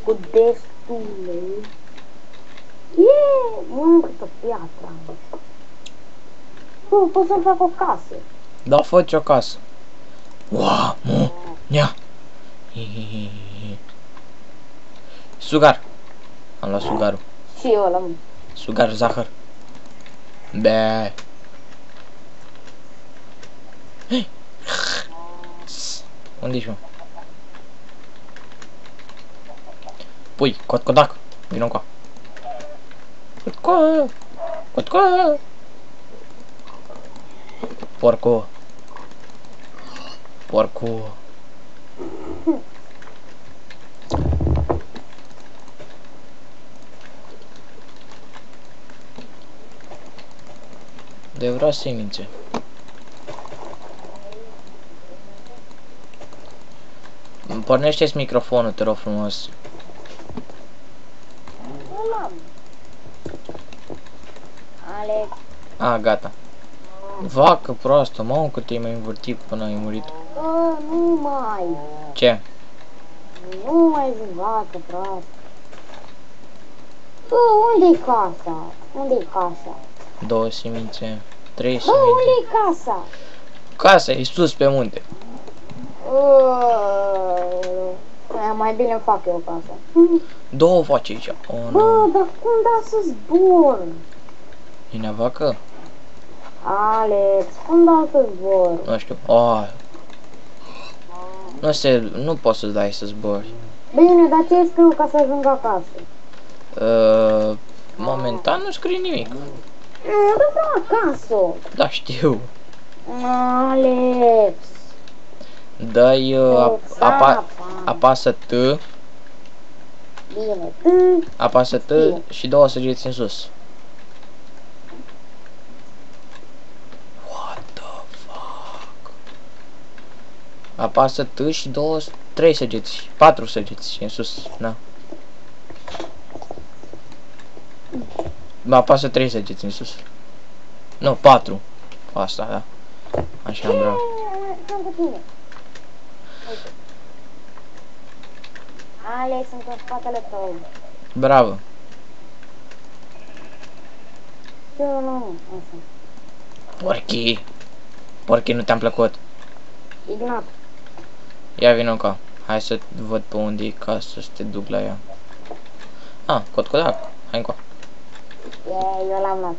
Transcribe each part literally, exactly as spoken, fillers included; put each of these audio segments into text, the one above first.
făcut destule. Eee, mă, câtă piatră. Bă, pot să-mi fac o casă. Da, fă-ți o casă. Ua, mu, ia. Sugar. Am luat sugarul. Și eu ăla, mă. Sugar, zahăr. Be. Unde ești, mă? Pui, cotcodac. Vino încoa. Cotco. Cotco. Porco. Porco. De vreau semințe. Pornește-ți microfonul, te rog frumos. Nu l-am. Alex. A, gata. Vacă proastă, mamă, cât te-ai mai învârtit până ai murit. Bă, nu mai. Ce? Nu mai zi vacă proastă. Bă, unde-i casa? Unde-i casa? Două semințe. Trei Bă, semințe. unde-i casa? Casa e sus pe munte. Aia, mai bine îmi fac eu casa. Două vaci aici. Oh, Bă, nu. dar cum da să zbor? Vine vacă? Alex, cum da să zbor? Nu știu. Oh. Nu se, nu poți să-ți dai să zbori. Bine, dar ce scriu ca să ajung acasă? Uh, momentan nu scrie nimic. Nu, dar vreau acasă. Da, știu. Alex. Dai uh, ap apa apasă T, Bine. apasă T și două săgeți în sus. What the fuck? Apasă T și două, trei săgeți, patru săgeți în sus, da. Ba, apasă trei săgeți în sus. Nu, patru. Asta, da. Așa am vreau. Sunt cu tine. Uite. Alex, sunt în spatele tău. Bravo. Eu nu, așa. Porchi. Porchi, nu te-am plăcut. Ignat. Ia vină încă. Hai să văd pe unde e ca să te duc la ea. Ah, cotcodac. Hai încă. E, eu l-am luat.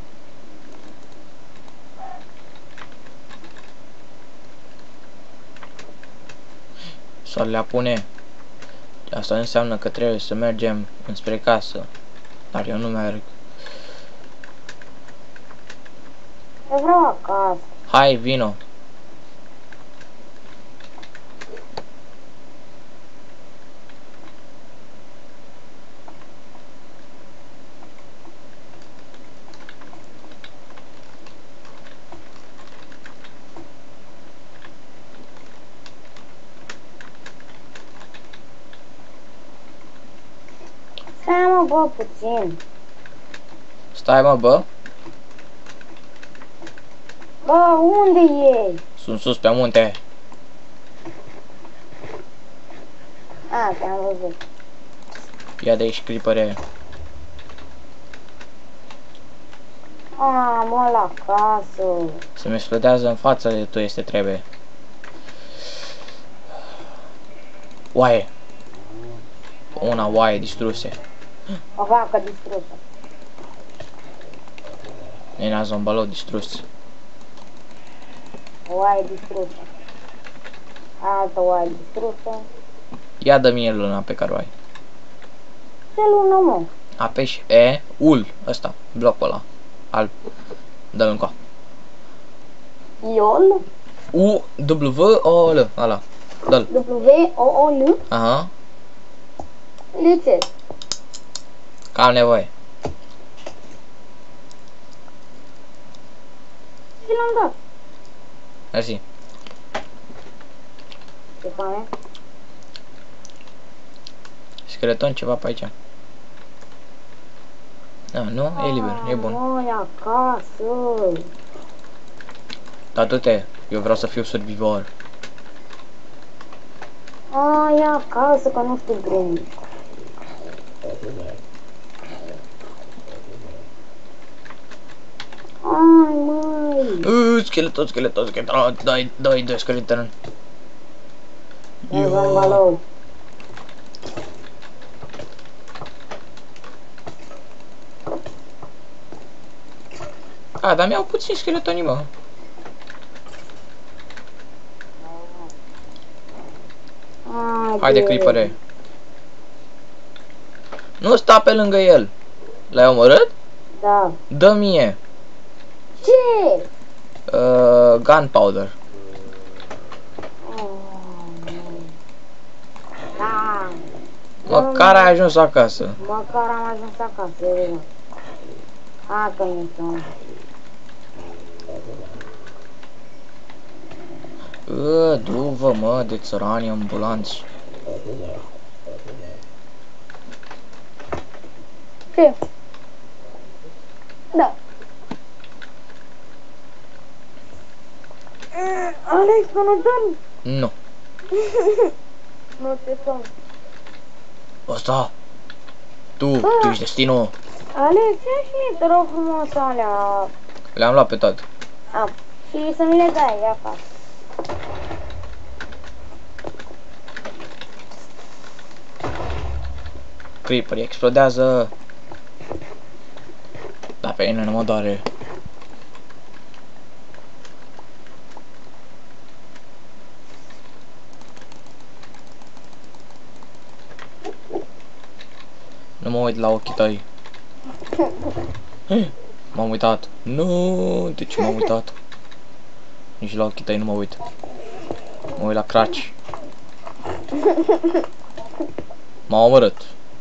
Soarele apune. Asta înseamnă că trebuie să mergem înspre casă. Dar eu nu merg. Eu vreau acasă. Hai, vino. Stai mă, bă, puțin. Stai, mă, bă. Bă, unde e? Sunt sus pe munte. A, te-am văzut. Ia de aici clipăre. A, mă, la casă. Se-mi explodează în față de tu este trebuie. Oaie. Una oaie distruse. O vacă distrusă. Nena zombalou distrus. O oaie distrusă. Altă oaie distrusă. Ia dă mie luna pe care o ai. Ce lună, mă? Apeși E, ul, ăsta, blocul ăla, alb. Dă-l încoa. Iol? U, W, O, L, ăla. Dă-l. W, O, O, L? Aha. De ce? Că am nevoie. Ce l-am dat? Mersi. Ce foame? Skeleton, ceva pe aici. Da, nu? E liber, e bun. Noi acasă. Dar du-te, eu vreau să fiu survivor. Ai acasă, că nu știu grăni. Ai, măi! Uuu, scheleton, scheleton, scheleton, dai, dai, dai, scheleton. Dai, Van Balou. A, dar mi-au puțin scheletonii, mă. Haide, Creepere. Nu sta pe lângă el. L-ai omorât? Da. Dă mie. Ce? Uh, gunpowder. Da. Măcar ai ajuns acasă. Măcar am ajuns acasă, e bine. A, că nu știu. Ă, du-vă, mă, de țărani ambulanți. Ce? Da. Alex, nu dăm? Nu. Nu te sun. Ăsta. Tu, tu ești destinul. Alex, ia și te rog frumos alea. Le-am luat pe toate. Am. Și să mi le dai acasă. Creeperii explodează. Dar pe mine nu mă doare. Nu mă uit la ochii tăi. M-am uitat. Nu, de ce m-am uitat? Nici la ochii tăi nu mă uit. Mă uit la craci. M-am omorât.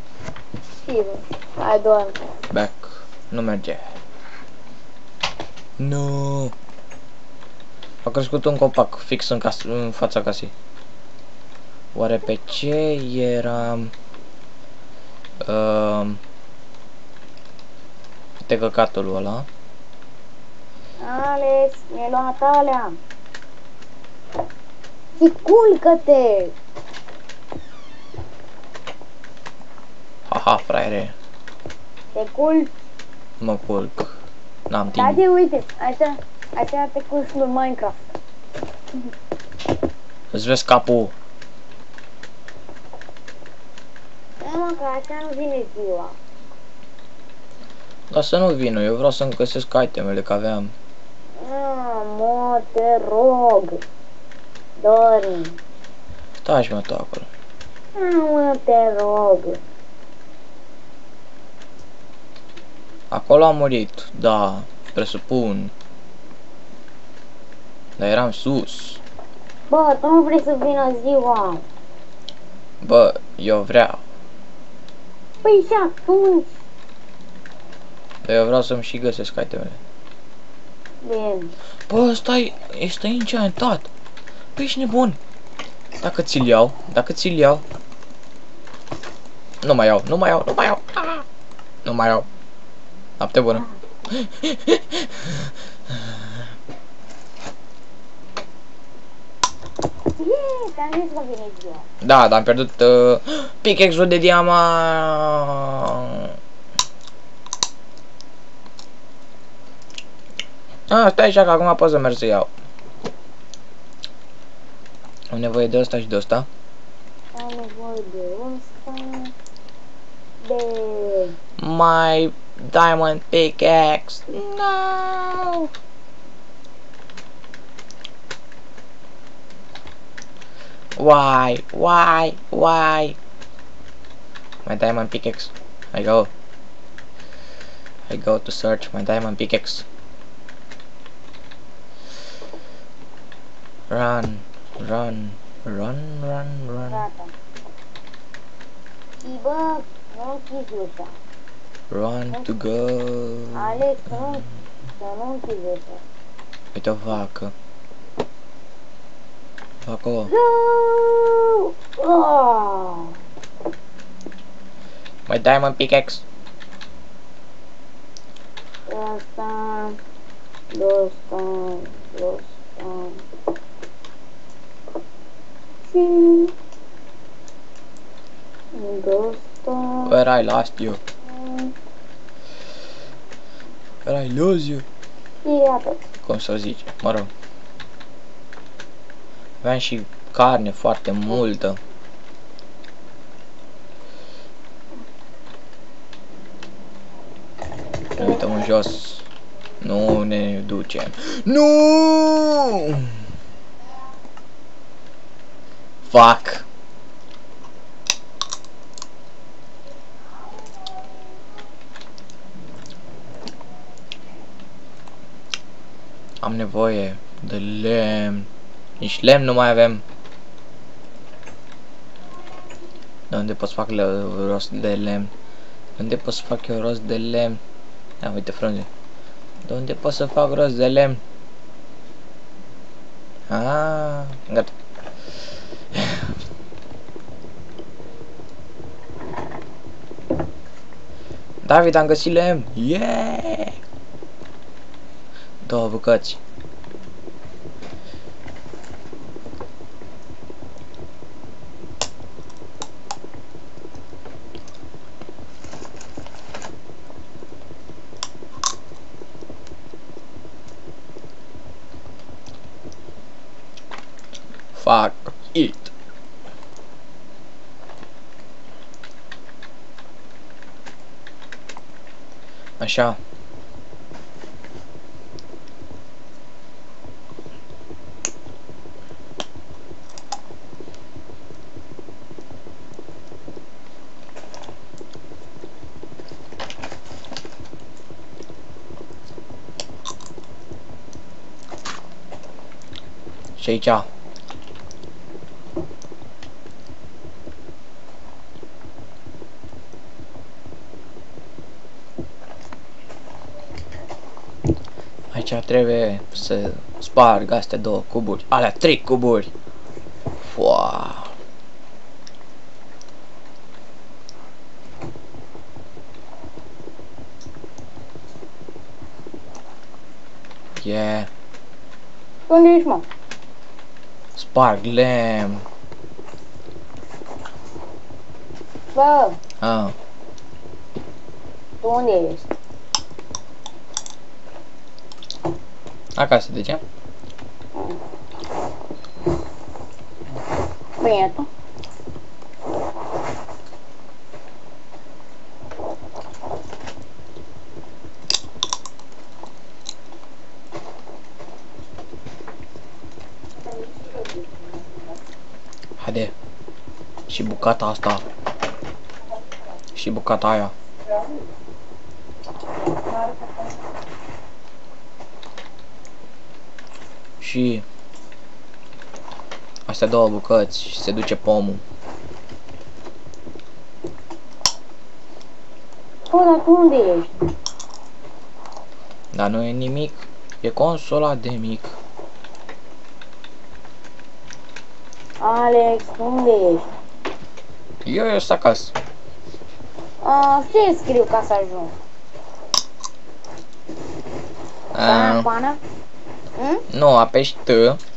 Hai, doamne. Back. Nu merge. Nu. A crescut un copac fix în, cas în fața casei. Oare pe ce era... Uh, uite căcatul ăla. Alex, mi-ai luat alea. Și culcă-te! Haha, fraiere. Te culci? Mă culc. N-am Da, timp. de uite, așa, așa te culci în Minecraft. Îți vezi capul. Da, mă, că așa nu vine ziua. Dar să nu vină, eu vreau să-mi găsesc itemele, că aveam. Ah, mă, te rog. Dormi. Stai și mă tu acolo. Ah, mă, te rog. Acolo am murit, da, presupun. Dar eram sus. Bă, tu nu vrei să vină ziua. Bă, eu vreau. Păi și atunci. Dar eu vreau să-mi și găsesc itemele. Bine. Bă, stai, este enchantat. Păi ești nebun. Dacă ți-l iau, dacă ți-l iau. Nu mai iau, nu mai iau, nu mai iau. Ah! Nu mai iau. Noapte bună. Iee, te-am zis că vine ziua. Da, dar am pierdut uh, pickaxe-ul de diamant. Ah, stai așa că acum pot să merg să iau. Am nevoie de asta și de asta. Am nevoie de ăsta. De... My diamond pickaxe. No. Why? Why? Why? My diamond pickaxe. I go. I go to search my diamond pickaxe. Run, run, run, run, run. Gata. Și bă, nu închizi ușa. Run to go. Alex, nu, să nu închizi ușa. Uite o vacă. Vacă. Oh! My diamond pickaxe. Asta, asta, asta. Și... Dos. Where I lost you. Where I lose you. Iată. Cum să zici, mă rog. Aveam și carne foarte multă. Ne uităm în jos. Nu ne ducem. Nu! Fuck! Am nevoie de lemn. Nici lemn nu mai avem. De unde pot să fac rost de lemn? De unde pot să fac eu rost de lemn? Da, uite frunze. De unde pot să fac rost de lemn? Ah, gata. David, am găsit lemn. Yeah! Două bucăți. Fuck it. Așa. Și aici. Aici trebuie să sparg astea două cuburi. Alea trei cuburi. Wow. Yeah. Unde ești, mă? Sparg lemn. Bă, Ah. tu unde ești? Acasă, de ce? Bine, tu? Haide. Și bucata asta. Și bucata aia. Și astea două bucăți și se duce pomul. Bă, dar tu unde ești? Dar nu e nimic. E consola de mic. Alex, unde ești? Eu eu sunt acasă. A, ce scriu ca să ajung? Pana, A, pana? Hm? nu, apeși T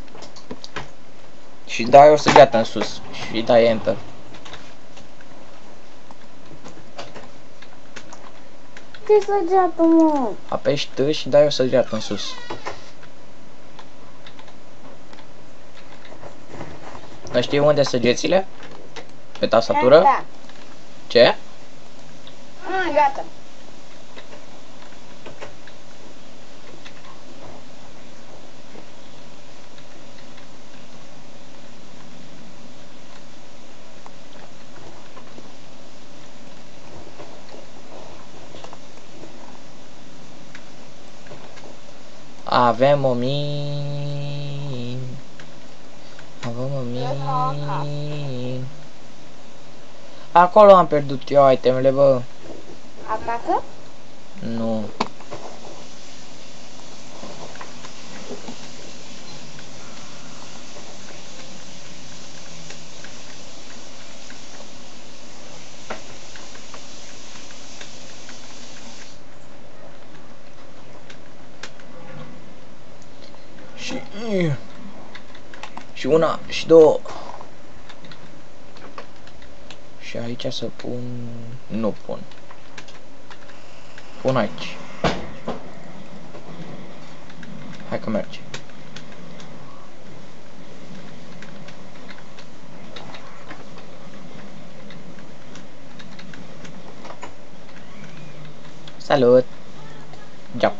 și dai o săgeată în sus și dai Enter. Ce săgeată, mă? Apeși T și dai o săgeată în sus. Nu știi unde săgețile? Pe tastatură? Da. Ce? Ah, gata. Avem o min. Avem o min. Acolo am pierdut eu itemele, bă. Acasă? Nu. Și... Și una, și două. Și aici să pun... Nu pun. Pun aici. Hai că merge. Salut! Job.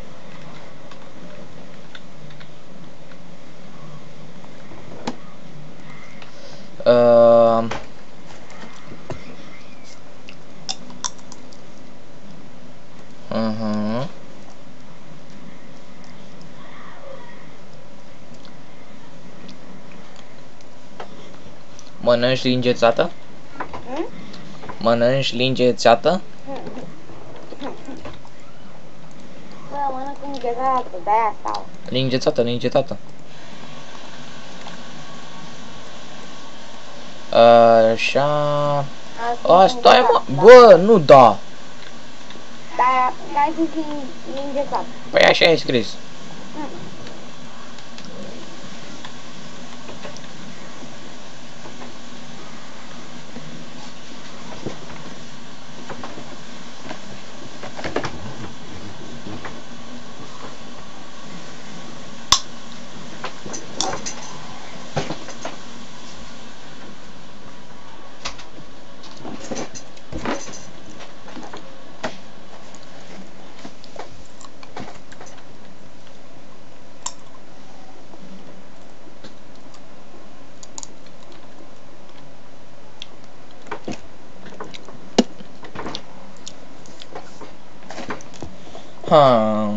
Uh... Uh-huh. Mănânci lingețată? Hmm? Mănânci lingețată? Bă, mănânc cu înghețată, de-aia stau. Lingețată, lingețată. Așa... A, stai mă, bă, nu da. Dar ai zis înghețată. Păi așa ai scris. Ha.